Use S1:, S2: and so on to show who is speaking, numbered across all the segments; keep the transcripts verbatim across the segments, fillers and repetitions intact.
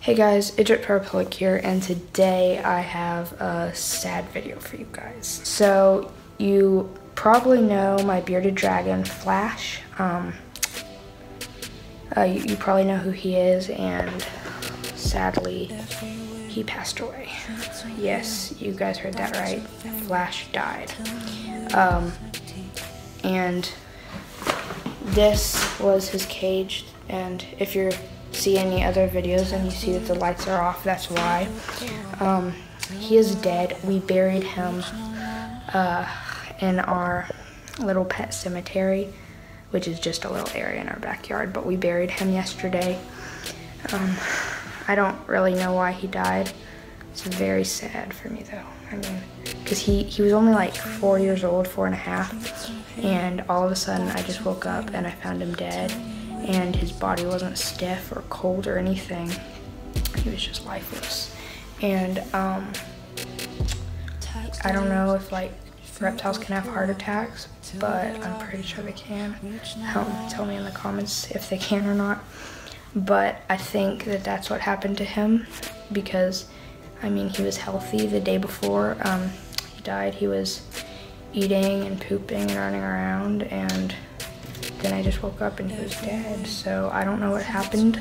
S1: Hey guys, it's Reptile here, and today I have a sad video for you guys. So, you probably know my bearded dragon, Flash. Um, uh, you, you probably know who he is, and sadly, he passed away. Yes, you guys heard that right. Flash died. Um, and this was his cage, and if you're see any other videos and you see that the lights are off, that's why. Um, he is dead. We buried him uh, in our little pet cemetery, which is just a little area in our backyard, but we buried him yesterday. Um, I don't really know why he died. It's very sad for me though. I mean, because he, he was only like four years old, four and a half, and all of a sudden I just woke up and I found him dead. And his body wasn't stiff or cold or anything. He was just lifeless. And um, I don't know if like reptiles can have heart attacks, but I'm pretty sure they can. Um, tell me in the comments if they can or not. But I think that that's what happened to him because, I mean, he was healthy the day before um, he died. He was eating and pooping and running around, and then I just woke up and he was dead, so I don't know what happened.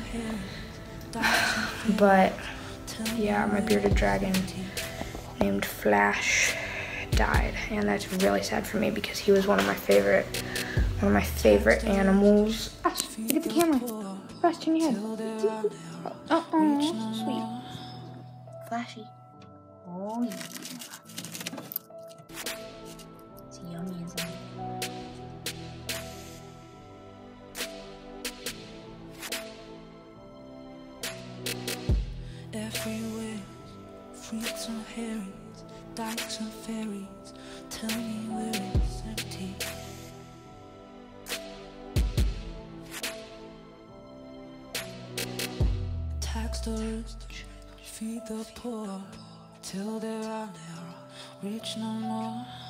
S1: But yeah, my bearded dragon named Flash died, and that's really sad for me because he was one of my favorite, one of my favorite animals. Flash, look at the camera. Flash, turn your head. Oh, oh, sweet. Flashy. Oh yeah. It's yummy, isn't it?
S2: Everywhere, freaks and herrings, dykes and fairies, tell me where it's empty. Tax the rich, feed the poor, till there are no rich no more.